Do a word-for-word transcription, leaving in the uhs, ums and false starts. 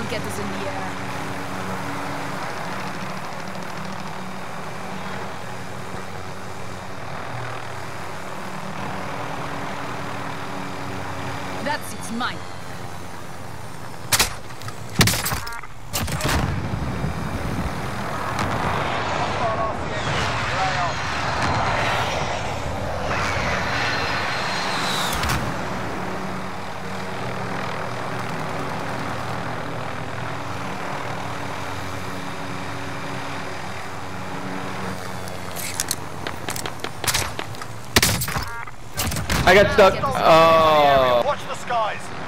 I'll get us in the air. That's it's mine. I got stuck. Oh. Watch the skies.